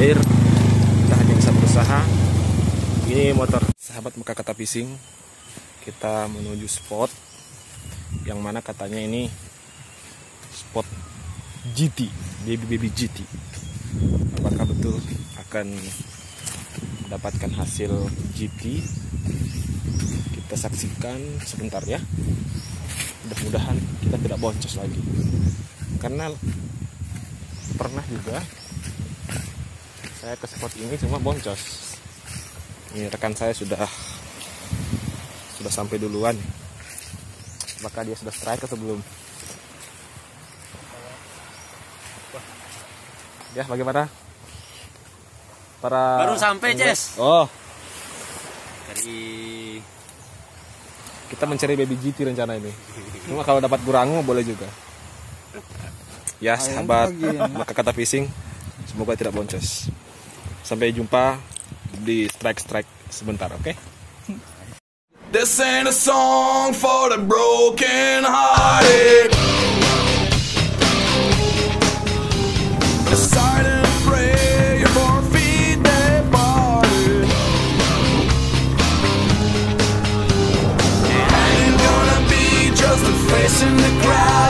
air. Kita hanya bisa berusaha. Ini motor sahabat Muka Kata Fishing. Kita menuju spot yang mana katanya ini spot GT, baby GT. Apakah betul akan mendapatkan hasil GT? Kita saksikan sebentar ya. Mudah-mudahan kita tidak boncos lagi, karena pernah juga saya ke spot ini cuma boncos. Ini rekan saya sudah sampai duluan. Apakah dia sudah strike atau belum? Ya, bagaimana? Baru sampai, Ces. Oh, Dari kita mencari baby GT rencana ini. Cuma kalau dapat gurangu boleh juga. Ya, sahabat Muka Kata Fishing, semoga tidak boncos. Sampai jumpa di strike sebentar, oke? This ain't a song for the broken hearted. A silent prayer for feet that parted. I ain't gonna be just a face in the crowd.